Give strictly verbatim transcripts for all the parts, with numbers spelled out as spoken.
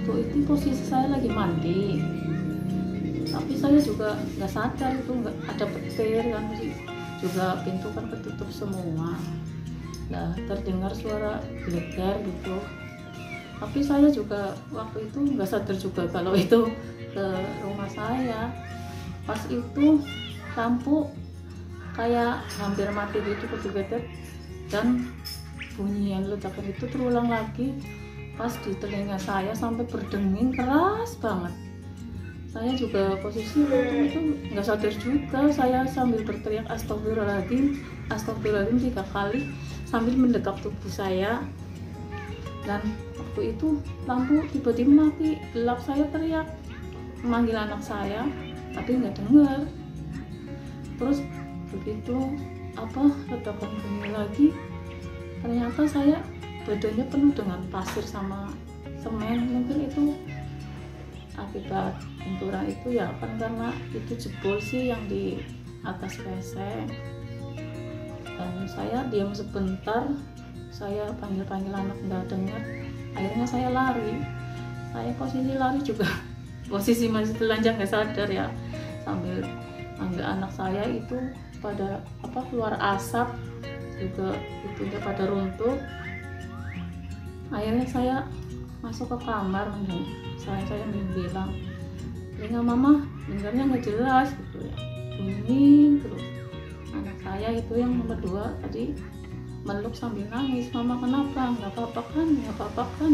waktu itu posisi saya lagi mandi, tapi saya juga nggak sadar itu nggak ada petir kan, juga pintu kan ketutup semua. Nah, terdengar suara gelegar gitu, tapi saya juga waktu itu nggak sadar juga kalau itu ke rumah saya. Pas itu lampu kayak hampir mati gitu ketika, dan bunyi yang ledakan itu terulang lagi pas di telinga saya sampai berdenging keras banget. Saya juga posisi waktu itu nggak sadar juga, saya sambil berteriak astagfirullahaladzim, astagfirullahaladzim tiga kali sambil mendekap tubuh saya. Dan waktu itu lampu tiba-tiba mati, gelap. Saya teriak memanggil anak saya tapi nggak dengar. Terus begitu apa ledakan bunyi lagi, ternyata saya badannya penuh dengan pasir sama semen. Mungkin itu akibat benturan itu ya kan, karena itu jebol sih yang di atas P C. Dan saya diam sebentar, saya panggil-panggil anak nggak dengar. Akhirnya saya lari. Saya posisi lari juga posisi masih telanjang nggak sadar ya, sambil panggil anak saya itu pada apa keluar asap juga, itunya pada runtuh. Akhirnya saya masuk ke kamar, saya saya bilang, telinga mama dengarnya nggak jelas gitu ya, bunyi terus. Anak saya itu yang nomor dua tadi meluk sambil nangis, mama kenapa, nggak apa-apa kan, nggak apa-apa kan.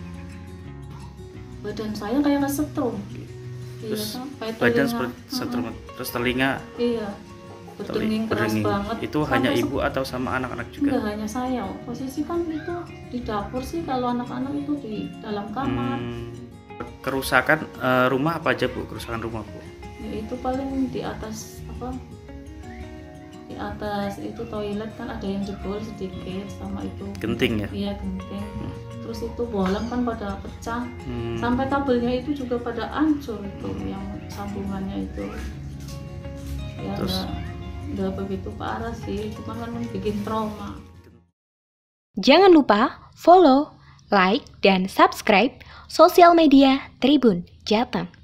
Badan saya kayak kesetrum. Terus iya, kayak badan telinga, seperti setrum, uh-huh. Terus telinga iya berdenging keras berdenging. banget. Itu Sampai hanya ibu atau sama anak-anak juga? Enggak, hanya saya. Posisi kan itu di dapur sih, kalau anak-anak itu di dalam kamar. Hmm. Kerusakan uh, rumah apa aja Bu? Kerusakan rumah Bu? Ya, itu paling di atas apa? Di atas itu toilet kan ada yang jebol sedikit, sama itu genting ya? Iya, genting. Hmm. Terus itu bohlam kan pada pecah. Hmm. Sampai kabelnya itu juga pada hancur itu, hmm. yang sambungannya itu. Ya, terus udah begitu parah sih, cuma kan bikin trauma. Jangan lupa follow, like, dan subscribe sosial media Tribun Jateng.